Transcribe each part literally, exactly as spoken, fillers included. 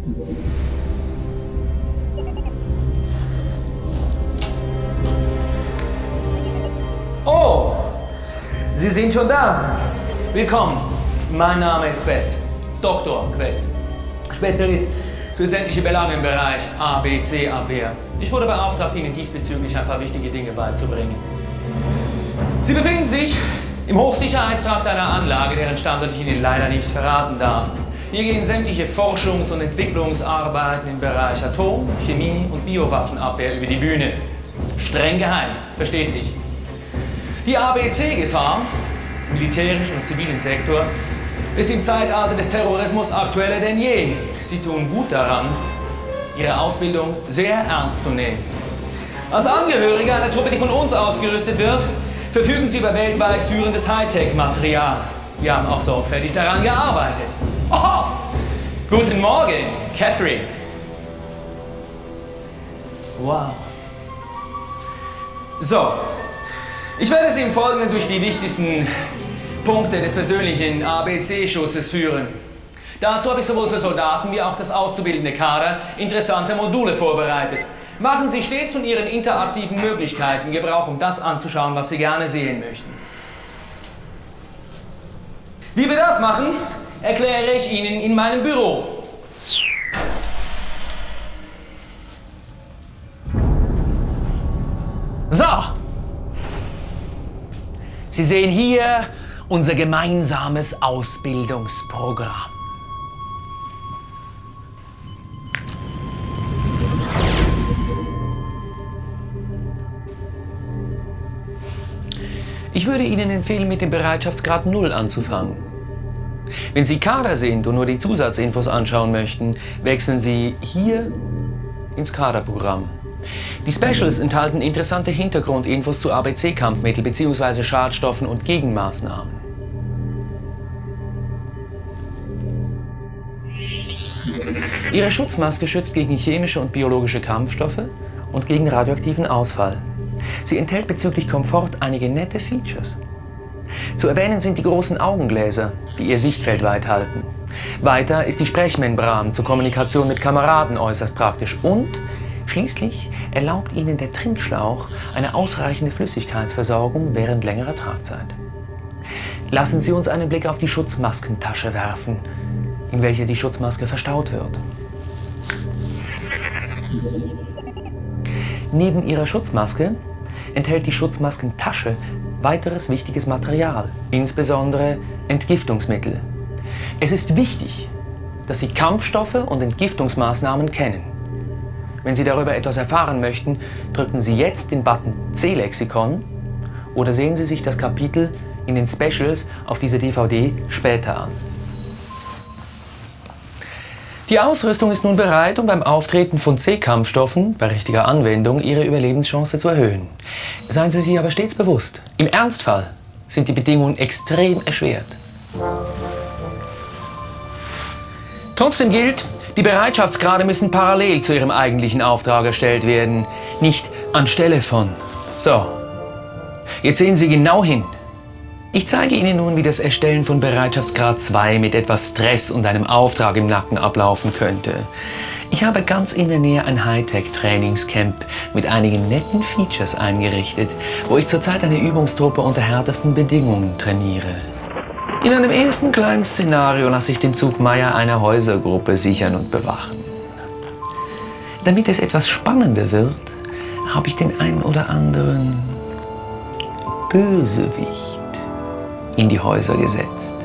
Oh, Sie sind schon da. Willkommen. Mein Name ist Quest. Doktor Quest. Spezialist für sämtliche Belange im Bereich A B C-Abwehr. Ich wurde beauftragt, Ihnen diesbezüglich ein paar wichtige Dinge beizubringen. Sie befinden sich im Hochsicherheitstrakt einer Anlage, deren Standort ich Ihnen leider nicht verraten darf. Hier gehen sämtliche Forschungs- und Entwicklungsarbeiten im Bereich Atom-, Chemie- und Biowaffenabwehr über die Bühne. Streng geheim, versteht sich. Die A B C-Gefahr im militärischen und zivilen Sektor ist im Zeitalter des Terrorismus aktueller denn je. Sie tun gut daran, Ihre Ausbildung sehr ernst zu nehmen. Als Angehörige einer Truppe, die von uns ausgerüstet wird, verfügen Sie über weltweit führendes Hightech-Material. Wir haben auch sorgfältig daran gearbeitet. Oh, guten Morgen, Catherine. Wow. So, ich werde Sie im Folgenden durch die wichtigsten Punkte des persönlichen A B C-Schutzes führen. Dazu habe ich sowohl für Soldaten wie auch das auszubildende Kader interessante Module vorbereitet. Machen Sie stets von Ihren interaktiven Möglichkeiten Gebrauch, um das anzuschauen, was Sie gerne sehen möchten. Wie wir das machen, erkläre ich Ihnen in meinem Büro. So. Sie sehen hier unser gemeinsames Ausbildungsprogramm. Ich würde Ihnen empfehlen, mit dem Bereitschaftsgrad null anzufangen. Wenn Sie Kader sind und nur die Zusatzinfos anschauen möchten, wechseln Sie hier ins Kaderprogramm. Die Specials enthalten interessante Hintergrundinfos zu A B C-Kampfmitteln bzw. Schadstoffen und Gegenmaßnahmen. Ihre Schutzmaske schützt gegen chemische und biologische Kampfstoffe und gegen radioaktiven Ausfall. Sie enthält bezüglich Komfort einige nette Features. Zu erwähnen sind die großen Augengläser, die Ihr Sichtfeld weit halten. Weiter ist die Sprechmembran zur Kommunikation mit Kameraden äußerst praktisch und schließlich erlaubt Ihnen der Trinkschlauch eine ausreichende Flüssigkeitsversorgung während längerer Tragzeit. Lassen Sie uns einen Blick auf die Schutzmaskentasche werfen, in welcher die Schutzmaske verstaut wird. Neben Ihrer Schutzmaske enthält die Schutzmaskentasche weiteres wichtiges Material, insbesondere Entgiftungsmittel. Es ist wichtig, dass Sie Kampfstoffe und Entgiftungsmaßnahmen kennen. Wenn Sie darüber etwas erfahren möchten, drücken Sie jetzt den Button C-Lexikon oder sehen Sie sich das Kapitel in den Specials auf dieser D V D später an. Die Ausrüstung ist nun bereit, um beim Auftreten von C-Kampfstoffen bei richtiger Anwendung Ihre Überlebenschance zu erhöhen. Seien Sie sich aber stets bewusst, im Ernstfall sind die Bedingungen extrem erschwert. Trotzdem gilt, die Bereitschaftsgrade müssen parallel zu Ihrem eigentlichen Auftrag erstellt werden, nicht anstelle von. So, jetzt sehen Sie genau hin. Ich zeige Ihnen nun, wie das Erstellen von Bereitschaftsgrad zwei mit etwas Stress und einem Auftrag im Nacken ablaufen könnte. Ich habe ganz in der Nähe ein Hightech-Trainingscamp mit einigen netten Features eingerichtet, wo ich zurzeit eine Übungstruppe unter härtesten Bedingungen trainiere. In einem ersten kleinen Szenario lasse ich den Zug Meier einer Häusergruppe sichern und bewachen. Damit es etwas spannender wird, habe ich den einen oder anderen Bösewicht in die Häuser gesetzt.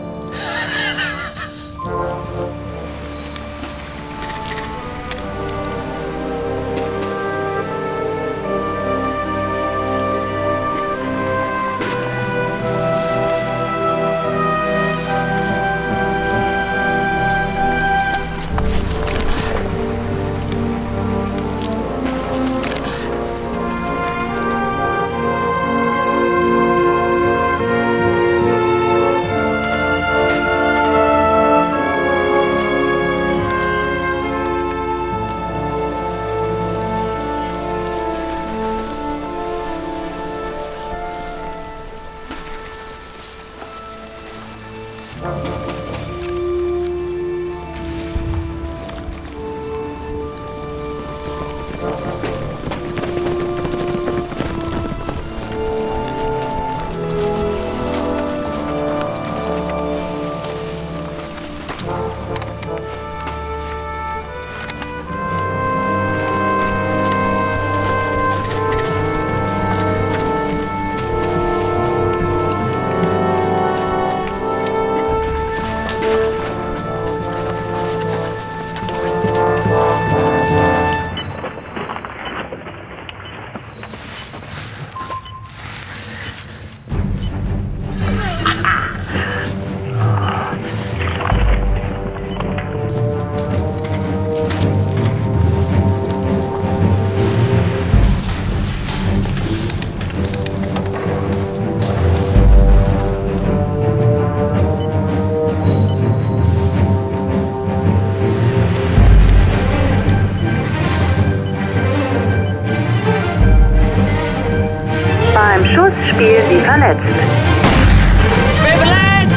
besetzt. Bebelett!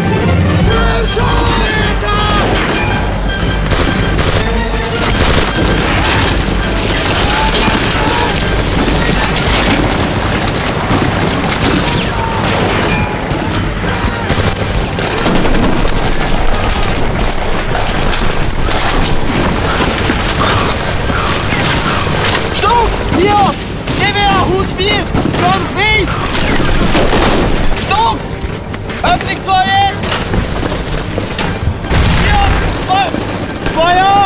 Stopp! Hier! Gewehr! Hut vier! Komm, Ries! Stopp! Öffentlich zwei jetzt! Vier! Zwei! Zwei!